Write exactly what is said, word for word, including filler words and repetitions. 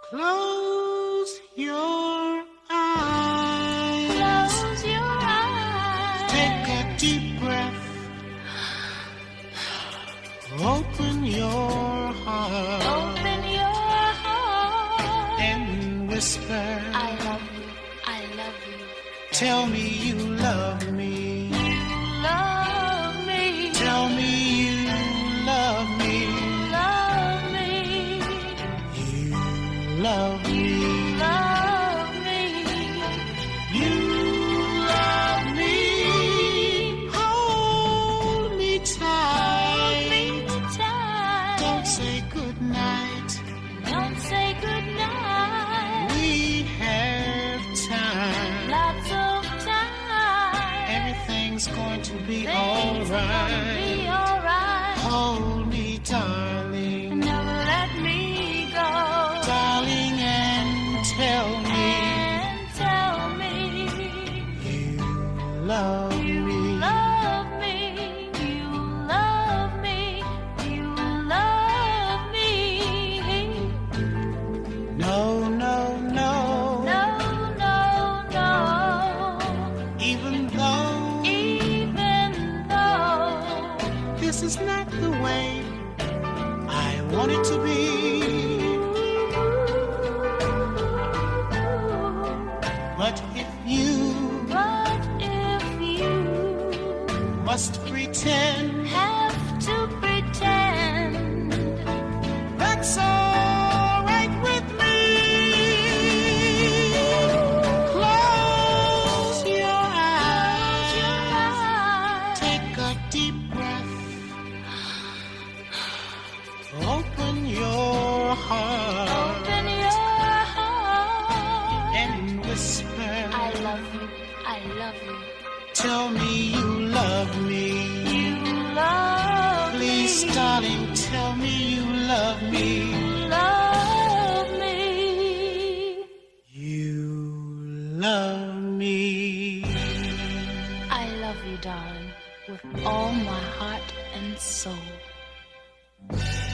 Close your eyes. Close your eyes. Take a deep breath. Open your heart. Open your heart. And whisper. I love you. I love you. Tell me you love me. You love me. Tell me you love me. Love me. You love me. Love me. You love me. Hold me tight. Hold me tight. Don't say goodnight. Don't say goodnight. We have time. Lots of time. Everything's going to be Things alright. gonna be alright. Hold me, darling. Never let me go. Darling, and tell me And tell me you love you me. love me. You love me. You love me. No, no, no. No, no, no. Even though Even though this is not the way I want it to be. But if you But if you must pretend, have to pretend, that's all right with me. Close your eyes. your eyes. Take a deep breath. Open your heart. Open your heart. And whisper. I love you. I love you. Tell me you love me. You love Please, me. darling, tell me you love me. Love me. You love me. I love you, darling, with all my heart and soul.